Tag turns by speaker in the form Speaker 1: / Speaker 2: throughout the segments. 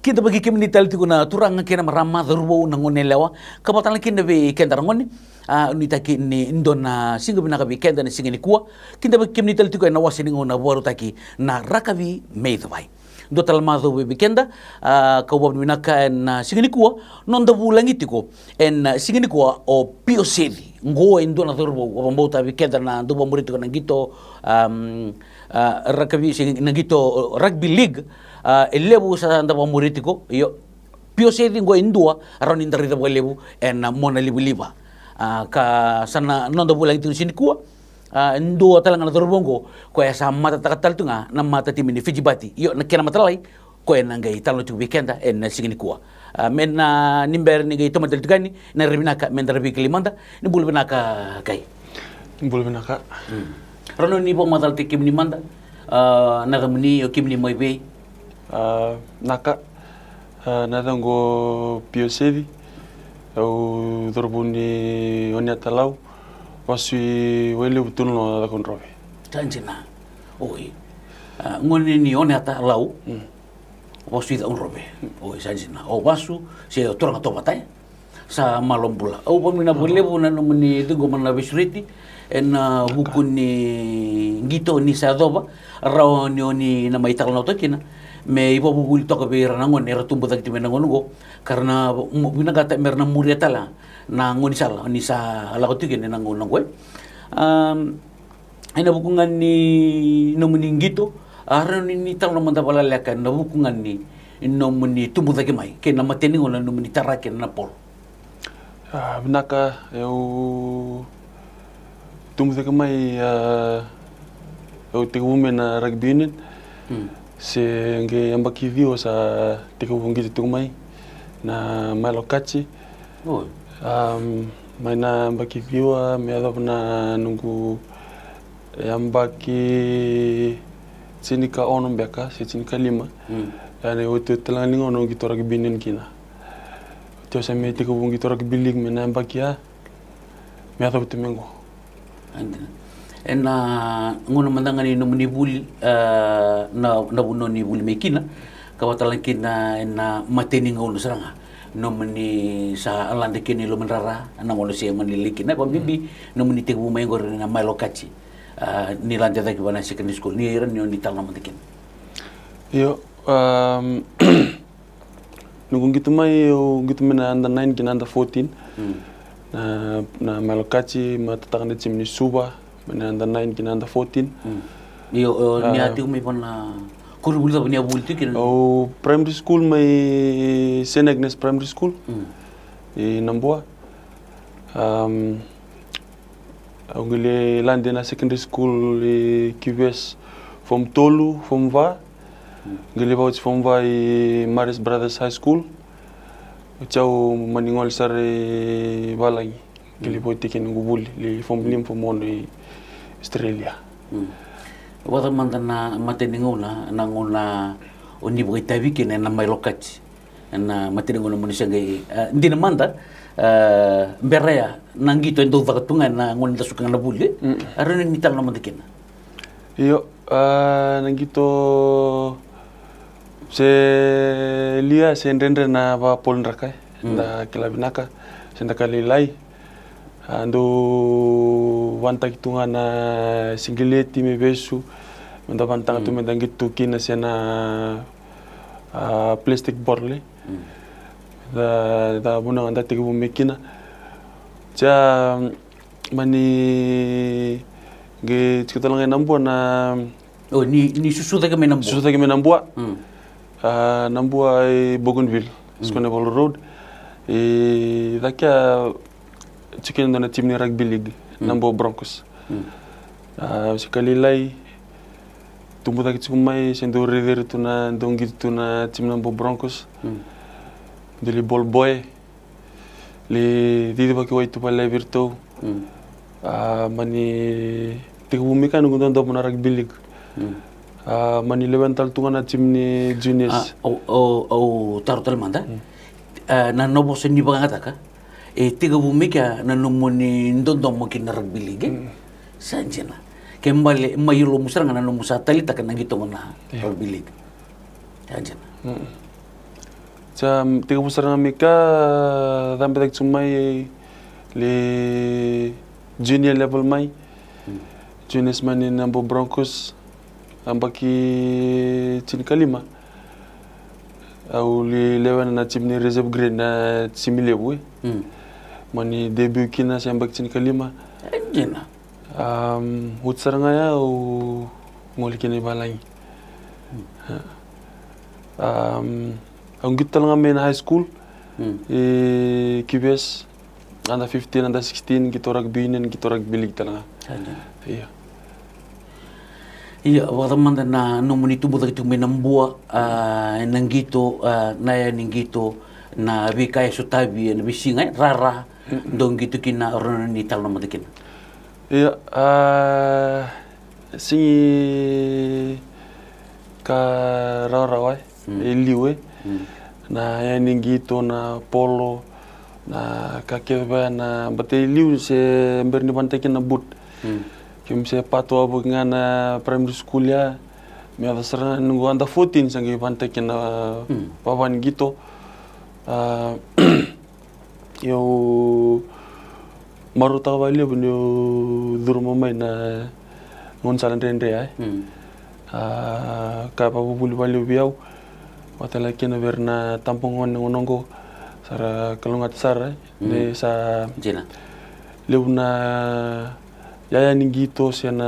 Speaker 1: kita bagi kemini talti kuna turang kena marama darubo nangone lewa kapatan kinda be kenda ngoni ni taki ni indona singa bina kabi kenda ni singa ni kuwa kinda bagi kemini talti kuna wasini ngona boru taki na rakabi meidwai do talmado be kenda ka wab minaka na singa ni kuwa non da bulangi tiko en singa ni kuwa o piosedi ngo indona darubo wabambota be kenda na do bamurito na gito rakabi singa na gito rugby league lebu sa ndaba muritiko yo piosedi ngo indua around indari da lebu en mona liba ka sana nondo bulang itu sini kuwa ndua talanga na dorbongo ko ya sa mata takatal tunga na mata timini fijibati yo na kena matalai ko en ngai talo tu weekenda en sigini kuwa men na nimber ni ngai tomatel tugani na rebinaka men darbi klimanda ni bulbinaka kai
Speaker 2: bulbinaka
Speaker 1: rono ni bo madal tikim ni manda na gamni yo kimni moibe
Speaker 2: naka nadango piosedi au dorbuni oniatalau wasui wele butuno da controve
Speaker 1: tanjina oi ngoni ni oniatalau wasui da controve oi tanjina o basu se toranga to batai sa malombula au pamina bolebu na nomni dungo mana besriti en hukuni ngito ni sadoba raoni ni na maital no tokina me ipo bubuli toka be ranangon era tumbo takti menangon go karena binagata merna muriata la na ngoni sala ni sa ala ko tigene nangon nangoy ina bukungan ni nomuningito aron ni tal no manda bala lekan na bukungan ni nomuni tumbo takti mai ke na mateni ngona nomuni tarake na pol
Speaker 2: binaka eu tumbo takti mai eu tigu mena rugby union se nge ambaki vio sa tiku ngiti tumai na malokachi mai na ambaki vio me adop na nungu ambaki cinika onom beka se cinika lima yani otu telango no gitu rak binin kina to sa me tiku ngiti rak bilig me na ambaki ya me adop tumengo
Speaker 1: en ngono mandangani no munibuli na buno ni buli mekina kawatalan kina en mateni ngono seranga no muni sa alande kini lo menrara na ngono se maniliki na pambibi no muni tebu maingor na malokachi ni lande da kibana secondary school ni ran ni tal na mantekin
Speaker 2: yo nungu gitu mai gitu mena under 9 kina under 14 na malokachi matatang na chimni suba under 9 kina under 14
Speaker 1: yo ni ati umi pona kurubul da punya bulti kina
Speaker 2: oh primary school mai Saint Agnes primary school di Namboa ngile landena secondary school di QS from Tolu from Va ngile bawt from Va Maris Brothers High School chau maningol sare balangi ngile bawt tikin ngubuli li from lim from mondo Australia.
Speaker 1: Wata mantana mateningona nangona oni boita wiki na mailokachi na mateningona munisa ngai ndina manda berea nangito endo vakatunga na ngoni tasuka na buli arene nital na mandekena
Speaker 2: yo nangito se lia se ndendre na ba polnraka da kilabinaka sendakalilai ando wanta kitunga na singileti me besu menda wanta tu menda gitu kina sena plastic borle da buna anda tigu mekina ja mani ge tikutalanga nambua na
Speaker 1: oh ni susu take menambua
Speaker 2: susu take menambua nambua Bougainville Sconable Road dakia chicken na team ni rugby league Nambo Broncos sekali lai tumbuh tak cumai sendo river tu na dongir tu na team Nambo Broncos dili ball boy li di baki wai tu pala virtu mani tiku bumi kan ngundan do na rugby league mani levental tu na team ni juniors
Speaker 1: tarutal manda na nobo sendi bangata ka tiga bumi ka na numuni ndondo mo kin rugby league sanjena kembali mayulo musaranga na numusatali tak na gitu na rugby league sanjena
Speaker 2: tiga pusaranga mika sampai tak cumai le junior level mai juniors mani nambo Broncos ambaki cini kalima au li lewan na tim ni reserve grade na similebu mani debut kina si ambaki cini kalima
Speaker 1: Anjena.
Speaker 2: Utsaranga ya au ngoli kini balangi ang kita lang main high school QBS under 15 under 16 kita rugby nin kita rugby league talaga iya
Speaker 1: iya wala na numuni tubo da kitu menambua nangito na ya ningito na bikay sutabi na bisinga rara dong gitu kina orang ni tal nama dikin
Speaker 2: iya singi ka rarawai liwe na ya ningito na polo na kakeba na bate liu se berni bantekin na but kim se pato abu ngana primary school ya me avasara nungu anda 14 sangi bantekin na papan gitu yo maru tawali abu yo durmo mai na ngon salan rendre ay ka papu buli bali biau watala kena verna tampongon ngonongo sara kalungat sara de sa
Speaker 1: jena
Speaker 2: leuna yaya ningito siana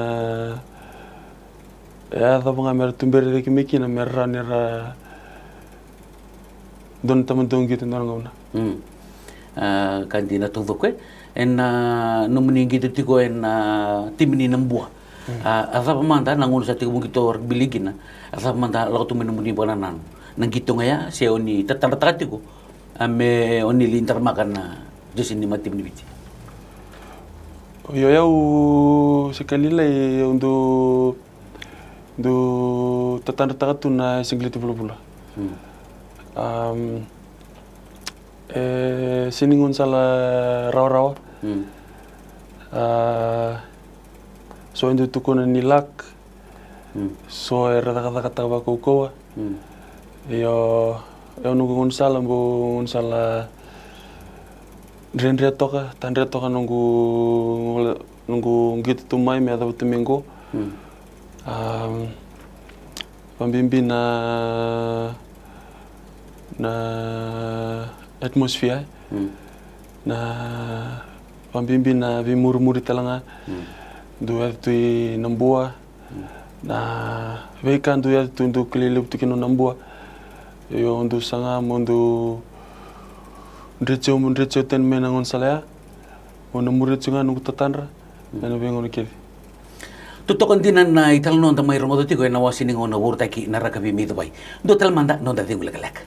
Speaker 2: ya da banga mer tumbere de kimeki na merra nera don tamantong gitu ngona
Speaker 1: kantina tuduke en numni gitu tiko en timni nambua asa pamanda nangun sa tiko gitu biligina asa pamanda law tu numni bananan nang gitu ngaya se oni tatanatiko ame oni lintar makan na jesin ni matim ni biti
Speaker 2: yo yau sekali lai untuk tatanatatu na singliti pula siningun salah rawa-rawa so indu tukuna nilak so kata-kata bakukoa yo nunggu unsala Drenre toka nunggu gitu tumai me ada tumingo pambimbi na atmosfera na pambimbi na vimurumuri talanga do tu nambua na vekan do tu ndu kelele tukino nambua yo ndu sanga mundu ndrecho ten menangon salaya ono murecho nganu tatanra nanu bengon kedi
Speaker 1: tutokon dinan na ital non tamay romodo tiko na wasini ngona wurtaki na rakabi midbay do tal manda no da dingulagalak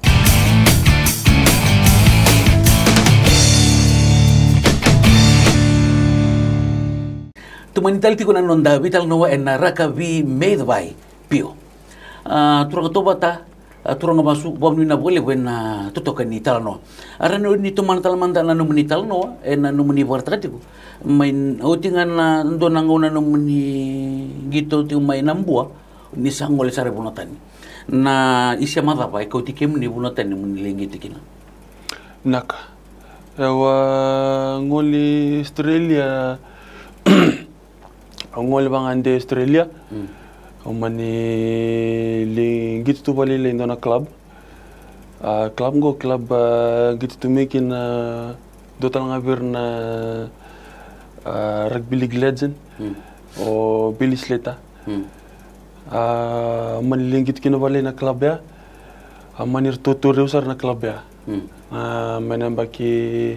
Speaker 1: tumanital tiko na nonda vital no en rakabi midbay pio turang tobata turang basu bomni na boleh when tutokan ni talno arano ni tuman talmanda na numni talno en numni wartatiku main utingan na ndonangona numni gitu tu main nambua ni sangol sare bunatan na isya mada pa ko tikem ni bunatan ni mun lengi tikina
Speaker 2: naka ewa ngoli Australia ngoli bangande Australia Omani gitu tu balik le indona club gitu tu makin dotal ngabir na rugby league legend o Billy Slater mani gitu kino balik na club ya manir tutur usar na club ya mana baki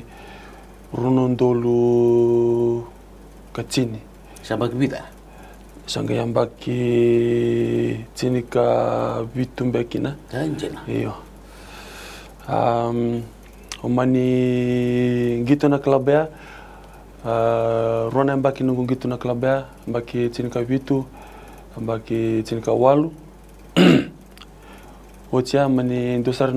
Speaker 2: Runondolu Kacini
Speaker 1: sabag bida
Speaker 2: sanga yang baki cinika bitum bekina
Speaker 1: anjena
Speaker 2: iyo omani gitu na club ya rona yang baki nunggu gitu na club ya baki cinika bitu baki cinika walu ocia mani dosar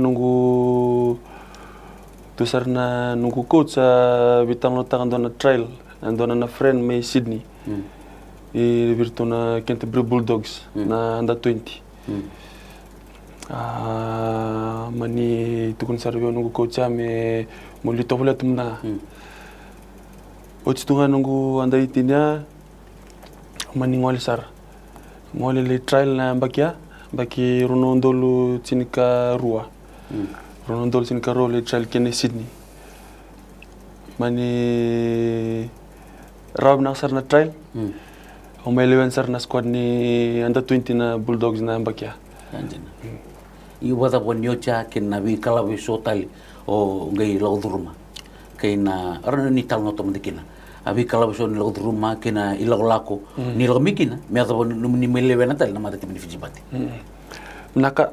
Speaker 2: na nunggu coach bitang lotangan dona trail andona na friend me Sydney e virtuna Canterbury Bulldogs na under 20 mani tukun sarveo nungu coacha me molito pula tumna ochi tunga nungu andai tinya mani ngoli sar ngoli le trial na bakia baki Ronondolu Tinika Rua Ronondolu Tinika Rua le trial kene Sydney mani rab na sar na trial o mai 11 sar na squad ni under 20 na Bulldogs na bakia
Speaker 1: i wada bonyocha ke na vi kala vi sotali o ngai lauduruma ke na arana ni tal no tomdikina abi kala vi son lauduruma ke na ilagolako ni lagmikina me ado ni mele vena tal na mata timni fijibati
Speaker 2: naka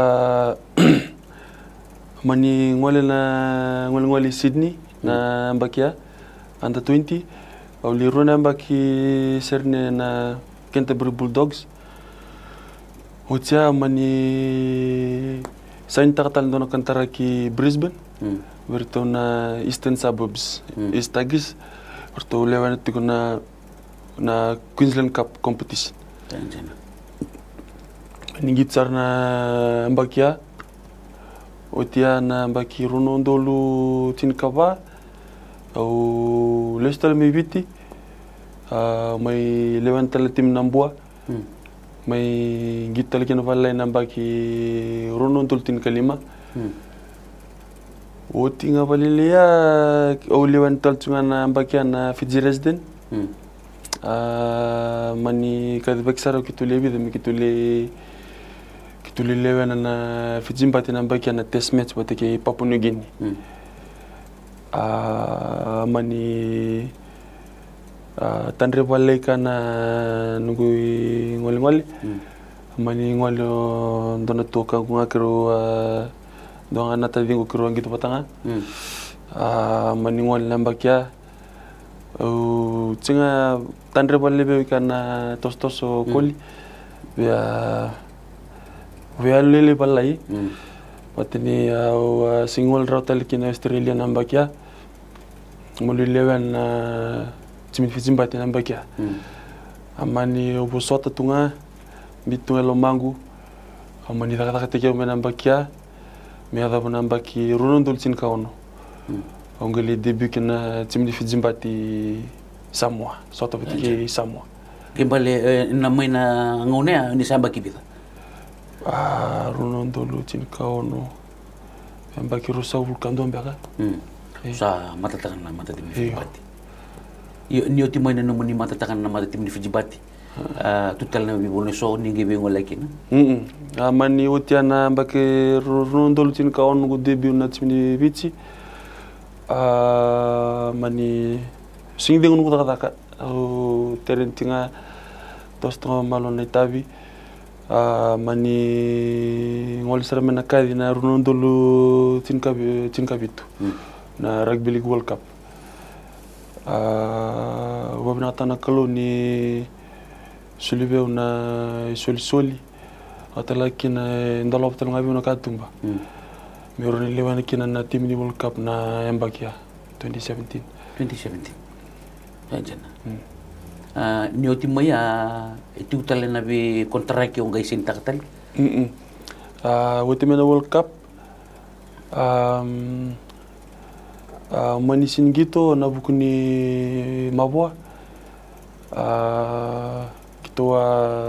Speaker 2: mani ngole Sydney na bakia under 20 au li rona baki serne na Canterbury Bulldogs Utia mani sain takatal dono kantara ki Brisbane berto na Eastern Suburbs East Agis berto lewan itu na Queensland Cup competition ningit sarna mbakia utia na mbaki Ronondolu Tinkava au Leicester meviti mai lewan tim nambua mai gital kena valai nambaki Ronondolu Tinkalima o tinga valilia au lewan taltunga nambaki na Fiji resident mani kadibak saro kitule bi demi kitule lewan na Fiji mbati nambaki na test match bateke Papua New Guinea mani tandre valai kana nungui ngoli mani ngoli dona toka kunga kero donga nata dingo kero gitu patanga mani ngoli lambakia tinga tandre valai be kana tostoso koli via lele valai patini singol rautal kina Australia nambakia muli lewan Timin Fizimbati nambakia amani obosota tunga bitunga lomangu amani takataka teke nambakia me ada nambaki Ronondolu Tinkaono ongali debut kena Timin Fizimbati Samoa sota bitike Samoa
Speaker 1: kembali namai na ngone ni sambaki bita
Speaker 2: Ronondolu Tinkaono nambaki Rosa Vulcando mbaka
Speaker 1: sa matatakan na mata Timin Fizimbati ni oti mai na muni mata takan na mata Timin Fizimbati tutal na bibone so ni ngebe ngolakina
Speaker 2: amani oti ana mbake Ronondolu Tinkaono go debut na Timin Fizi mani singde ngunu taka au terentinga tosto malona itavi mani ngol saramena kadi na Ronondolu Tinkavitu na Rugby League World Cup wabna tana kalo ni sulibeu na soli atala kina ndalo aptal ngabi na katumba Meroni lewan kina na Team World Cup na Mbakia 2017
Speaker 1: jana ni oti mai itu tale na bi kontrak yung guys in taktal
Speaker 2: wote mena World Cup manisin gitu na bukuni mabwa kitoa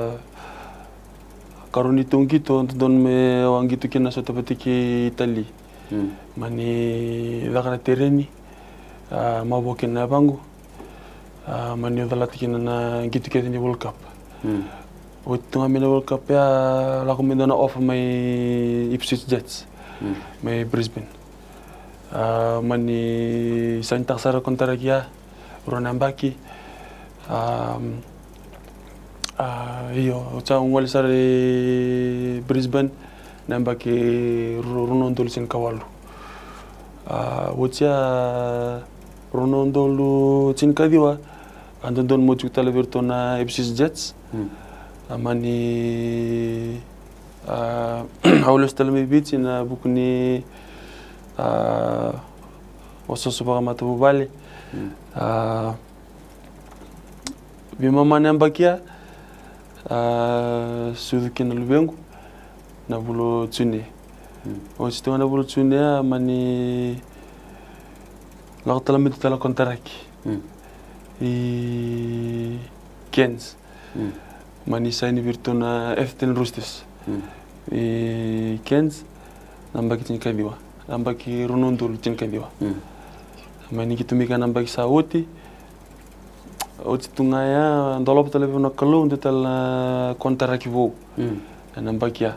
Speaker 2: karuni tung gitu don me wang gitu kina sota patiki Itali mani dakana tereni mabwa kina bangu mani dalat kina na gitu kina ni World Cup waktu ngambil World Cup ya laku mendona offer my Ipswich Jets my Brisbane mani santak sara kontara kia Ronambaki iyo uca ngwali sara Brisbane nambaki Ronondolu Tinkawalu uca Ronondolu Tinkadiwa andon mojuk talaverto na Ipswich Jets amani aulos talami bici na bukuni wasoso baka matububali bima mana mbakia suduki na lubengu na bulo tsune O si tengah bulu tsunia mani lagu telah itu telah kontraki. I Kens. Mani saya ni virtuna F10 Roosters. I Kens nambah kita ni diwa. Nambah ki rununtul kita diwa. Mani kita mika nambah ki Saudi. Oti tungaya ndolop telefon kalau untuk telah kontraki vo. Nambah kia.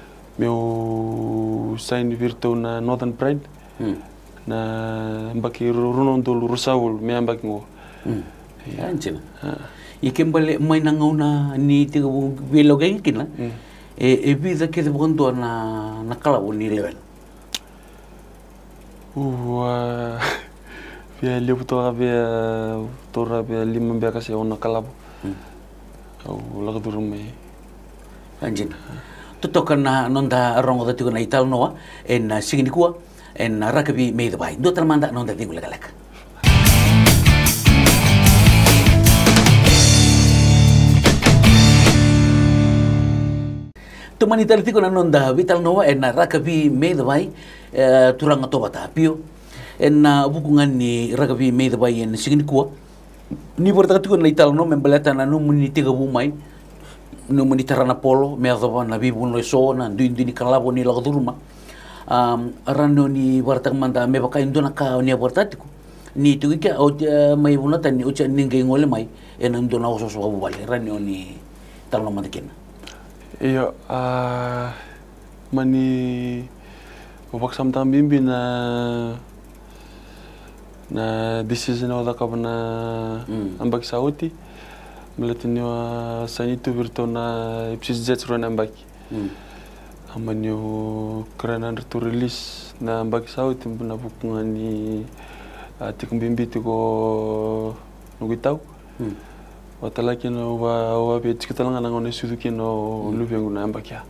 Speaker 2: Meu saya ni virtuna Northern Pride. Na mbaki rununtul Rusaul me mbaki ngo.
Speaker 1: Anjir. Ikem balik main nangauna ni tiga belo gengkin lah. Bisa kita bukan tuan na kalau ni level.
Speaker 2: Via liu tora via lima via kasi ona kalau. Lagu turun me.
Speaker 1: Anjir. Tutokan na nonda rongo da tiga na ital noa en singini kuah en rakabi me da bai. Do termanda nonda tiga legalek. Tumani talitiko na nonda vital noa en rakabi me da bai turang atobata pio en bukungan ni rakabi me da bai en singini kuah ni bortakatiko na ital no membelata na numuni tiga bumai no monitor na polo me ado na bibu no so na duindi ni kalabo ni lago duruma arano ni wartak manda me baka indona ka ni abortatiku ni tuika o mai bunata ni ucha ninge ngole mai en indona oso so bale rano ni talno mandekena
Speaker 2: iyo mani obak samtam bimbi na decision oda ka na ambak sauti Melatinyo sa itu virtuna ipsis jets ron ambaki. Amanyo kerana tu release na ambaki saut na bukungan ni tikum bimbi tiko nugitau. Watalaki no wa be tikitalangan ngone suduki no lubengu na ambaki.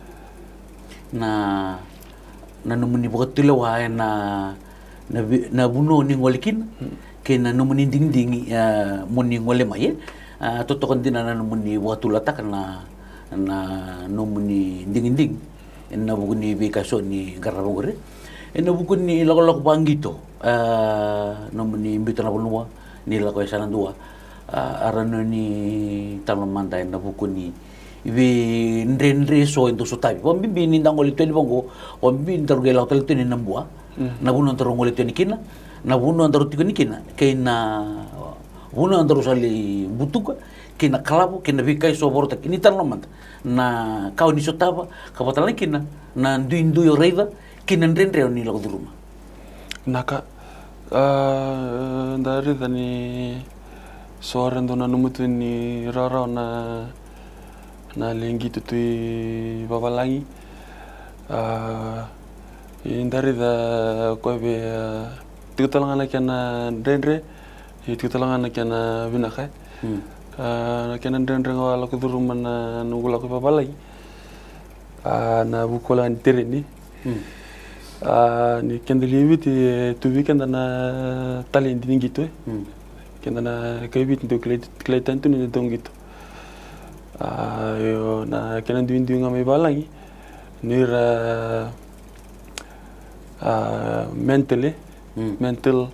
Speaker 1: Na numuni botilo wa na buno ni ngolikin ke na numuni ding muni ngole mai totokon din na numuni watulata kana na numuni ding na buguni bikaso ni garabogre na buguni lako bangito numuni mbitana bonua ni lako sana dua arano ni talamanda na buguni ibi ndendre so into sotabi wambi ni ndangoli toni bongo wambi ndarugela hotel toni nambua na buno ndarungoli toni kina na buno ndarutikoni kina kaina buno andaru sali butuka kina kalabo kina bikai so borota kini talomanda na kau ni sotaba kapatala kina na ndu yo reida kina ndendre ni lago duruma
Speaker 2: naka ndari dani soarendo na numutu ni rara na lengi tutui babalangi ndari da kobe tutalangan kana ndendre itu talangan kena binakai, kena ndendre ngawal aku turun mana nunggu laku apa lagi, na bukulan tereni, ni kena lihat tu weekend na talent ini gitu, kena na kebit itu kelihatan tu ni dong gitu, yo na kena duin ngamai balangi, nira mental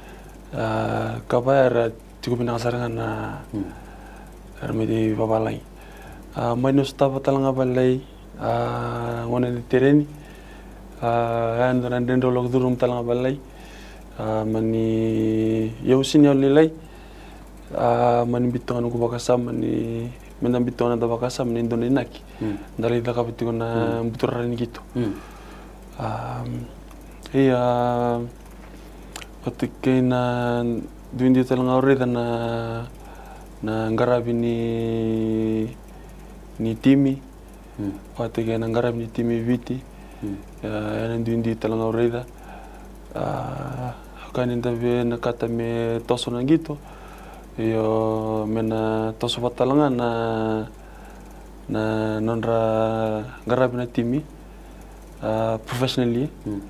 Speaker 2: kabar cukup penasaran na armedi babalai minus tapa talang babalai ngone di tereni dan dolog durum talang babalai mani yausin yaw lilai mani bitongan ko bakasam mani menam bitongan da bakasam ni indonenaki dari da kapitiko na buturan gitu iya Ketika na duin di talang aure dan na ngarabi ni timi, ketika na ngarabi ni timi viti, na duin di talang aure da, kan inda be na kata me toso na gitu, yo mena toso patalangan na nonra ngarabi na timi, professionally.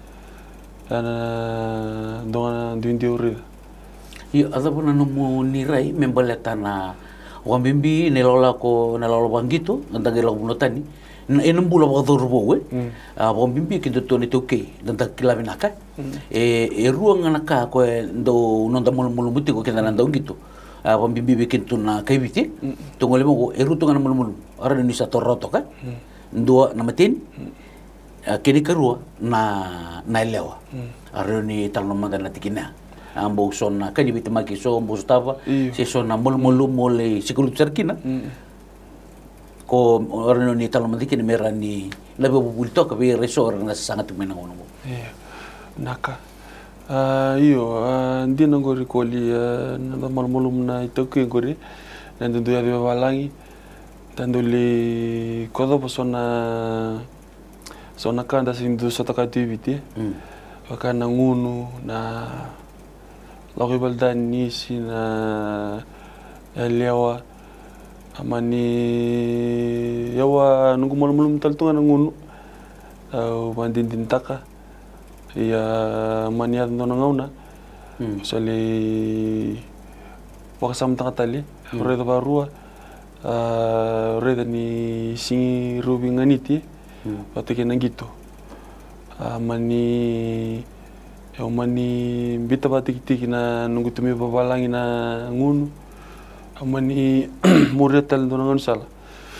Speaker 2: Dengan duin diuri.
Speaker 1: Iya, ada pun anu nirai membaleta na wambimbi nelola bangito, antang gelo bunotani, e nambula wa dor bo wa bimbi ki to ni to ke dan ta kila vinaka e ruanga na ka ko ndo no da mol muti ko kena ndo gitu wa bimbi ki to na kai biti to ngole mo e ruto ngana mol ara ni sa toroto ka ndo na matin kini karua na lewa ara ni tal no manda na tikina ambo sona ka biti maki so mbo stava se sona mol mole sikulu cerkina ko orang ni tal mandi kini mera ni labe bubulto ka be resor na sangat mena ngono
Speaker 2: naka iyo ndi na ngori koli na malmolum na itoke ngori na ndu ya be balangi tandoli kodo sona kanda sindu sotaka activity wakana ngunu na lawi baldan ni sina lewa amani yawa nunggu malum taltungan ngunu bandin taka ya mani adno ngauna sali wakasam tanga tali reda barua reda ni singi rubi nganiti patake nangito amani bita batik na nunggu tumi babalangi na ngunu amani muretal donangan sala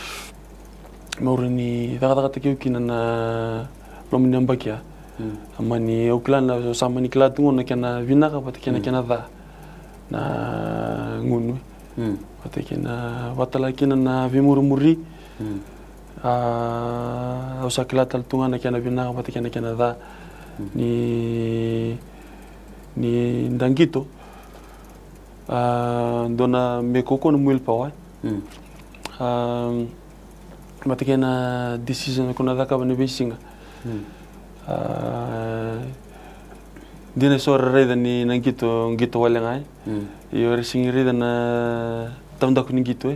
Speaker 2: maurani daga kina na lomni ambakia amani uklan la sama ni klat ngona kana vinaka patikena kana da na ngunu patikena watala kina na vimurumuri usaklat altunga kana vinaka patikena kana da ni ndangito dona mekoko no muil pawa matakena decision ko na daka bane besinga dina so reda ni nangito ngito wala ngai yo resingi reda na tamda ko ngito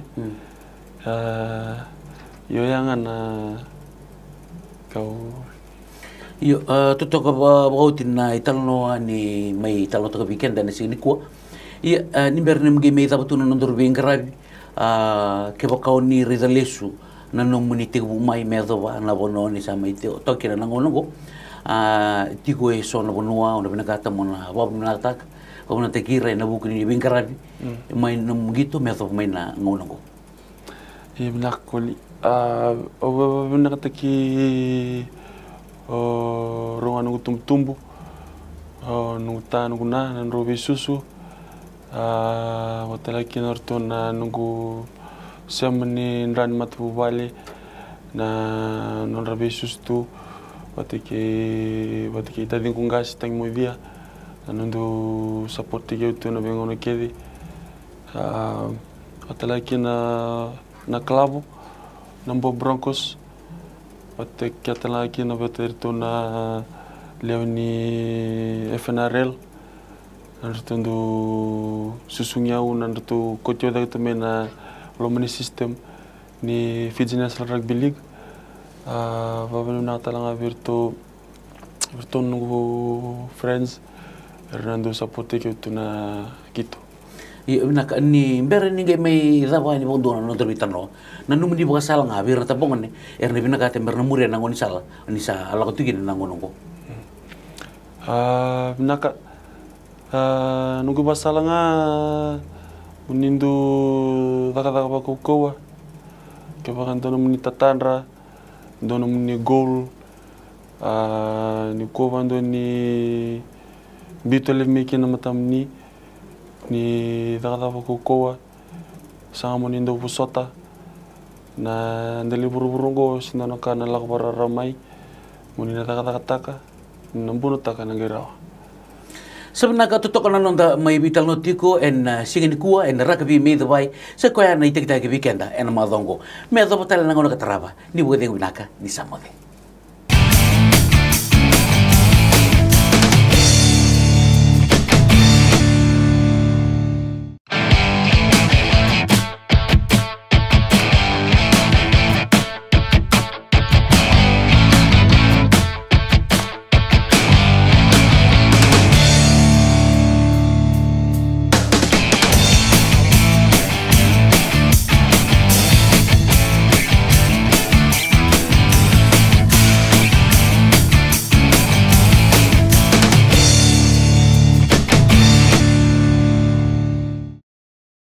Speaker 2: yo yanga na kau
Speaker 1: yo tutok bautin na italno ni mai italno to weekend na sini ko ia ni berne mge me tabu tunu ndur bingarabi ke bakau ni ridalesu na no munite bu mai medowa na bono ni sama ite to kira na ngono go tiko e so na bonua ona bina kata mona ba bina tak ona te kira na bu ni bingarabi mai no mgito medo mai na ngono go
Speaker 2: e bina koli o bina kata ki ronga no tumbu no tanu na robe susu watala kinorto na nunggu semeni nran matu bale na non rabesus tu watike tadi kungas tang mo dia nundu support ke tu na bengono kedi watala na clavo nambo broncos watike atala kina veterto na leoni FNRL nandu susunyau nandu kotio da temena lomani system ni Fiji National Rugby League babelu na talanga virtu nungu friends nandu support ke tu na gitu
Speaker 1: ni mbere ni mai dawa ni bondo no terbitano na num di bakasal ngabir ta bongone erne bina ka tember na muria nangoni sala ni sa ala ko tigin nangono ko
Speaker 2: naka nunggu basala nga unindu daka bakukowa ke bakan dono muni tatanra dono muni goal ni ko bando ni bitole meki na matam ni daka bakukowa sama muni ndo busota na ndeli buru-burungo sindano kana lakbara ramai muni na taka nambuno taka nangirawa
Speaker 1: sebenarnya tutok kanan nonda mai vital notiko en singin kuah en rugby me the vai sekoya na itek weekend en madongo me do batal nangono katraba ni bude winaka ni samode